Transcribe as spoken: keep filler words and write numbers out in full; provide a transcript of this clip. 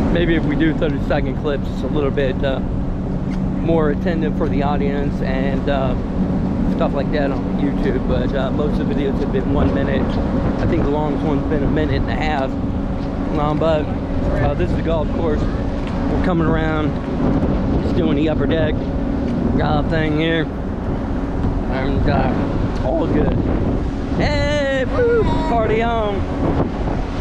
maybe if we do thirty second clips, it's a little bit uh, more attentive for the audience and uh, stuff like that on YouTube. But uh, most of the videos have been one minute. I think the longest one's been a minute and a half. Um, but uh, this is the golf course. We're coming around, just doing the upper deck uh, thing here, and uh, all good. Hey, woo, party on!